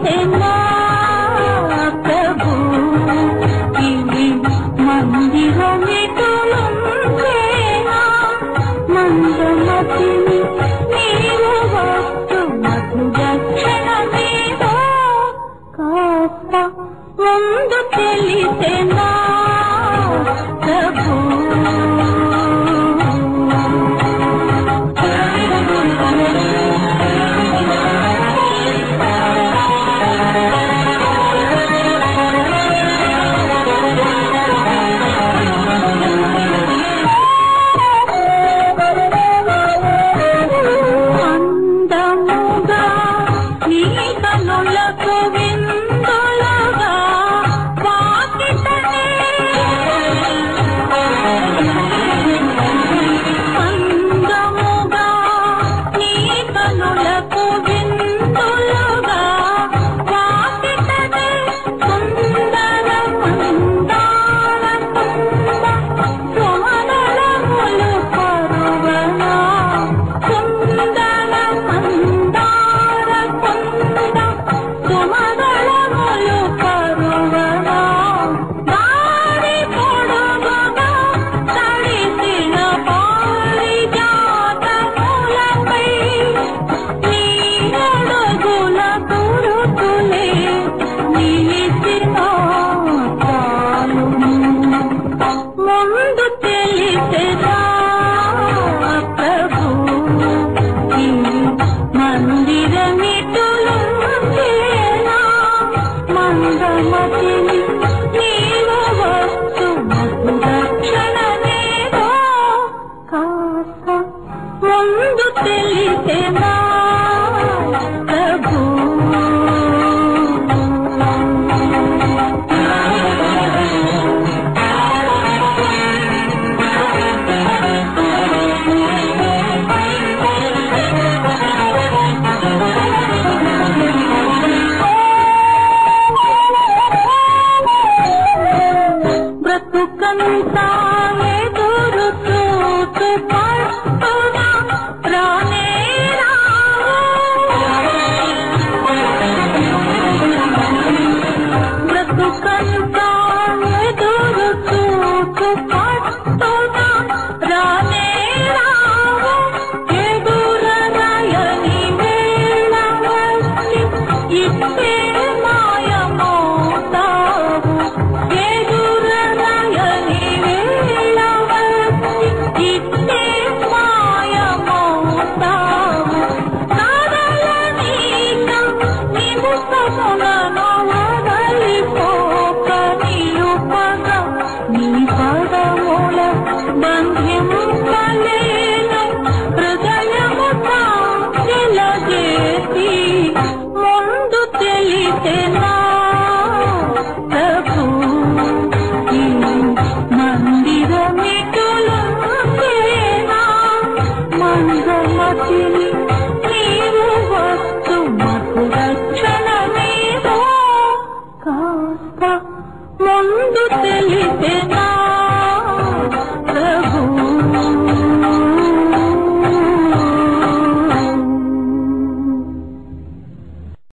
తెలిసెనా ప్రభు ఇది మందిరమిటులుంచేనా మందమతిని నీవు వస్తు మధురక్షణమేదో కాస్త ముందు తెలిసెనా ప్రభు ముందు తెలిసెనా ప్రభు బ్రతుకంతా ఎదురు చూస్తూ పడుతున్నా రానే బ్రతుకంతా ఎదురు చూస్తూ పడుతున్నా రానే ఎదురరాయని వేళ వచ్చి ఇట్టే మాయమవుతావు ఎదురరాయని వేళ వచ్చి ఇట్టే మాయమవుతావు కదలనీక నిముఖములను వదలిపోక నిలుపగా నీ పదముల బంధింపలేను హృదయము తాకిలజేసి ముందు తెలిసెనా ప్రభు ఈ మందిరమిటులుంచేనా మందమతిని నీవు వస్తు మధురక్షణమేదో కాస్త ముందు తెలిసెనా